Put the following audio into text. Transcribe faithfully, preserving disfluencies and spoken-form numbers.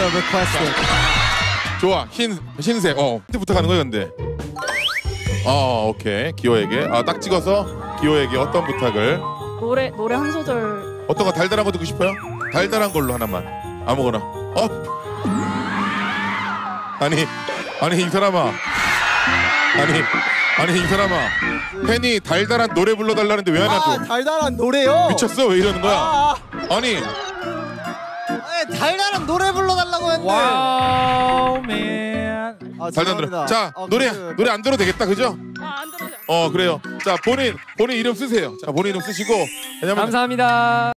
the requested. 좋아. 흰 흰색. 어. 힌트 부탁하는 거야 근데. 어 오케이. 기호에게. 아 딱 찍어서 기호에게 어떤 부탁을? 노래 노래 한 소절. 어떤 거 달달한 거 듣고 싶어요? 달달한 걸로 하나만. 아무거나. 어? 아니 아니 이 사람아. 아니 아니 이 사람아. 팬이 달달한 노래 불러달라는데 왜 안 아, 하죠? 달달한 노래요. 미쳤어? 왜 이러는 거야? 아, 아니 아, 달달한 노래 불러달라고 했는데. 와우 맨. 아, 달달한 노래. 죄송합니다. 자 아, 노래 그- 노래 안 들어도 되겠다 그죠? 아안 들어요. 어 그래요. 자 본인 본인 이름 쓰세요. 자 본인 이름 쓰시고 왜냐면 감사합니다.